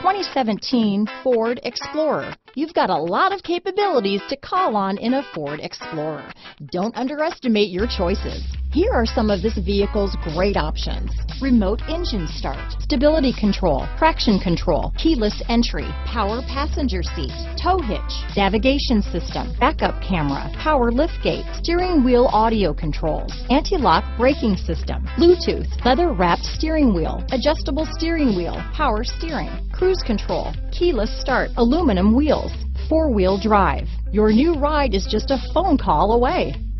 2017 Ford Explorer. You've got a lot of capabilities to call on in a Ford Explorer. Don't underestimate your choices. Here are some of this vehicle's great options: remote engine start, stability control, traction control, keyless entry, power passenger seat, tow hitch, navigation system, backup camera, power liftgate, steering wheel audio controls, anti-lock braking system, Bluetooth, leather-wrapped steering wheel, adjustable steering wheel, power steering, cruise control, keyless start, aluminum wheels, four-wheel drive. Your new ride is just a phone call away.